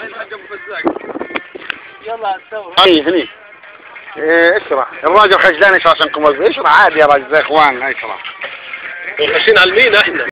يلا نسوي هني اشرح الراجل خجلان ايش عشان قمر اشرح عادي يا راجل زي اخواننا اشرح ماشيين على المين احنا.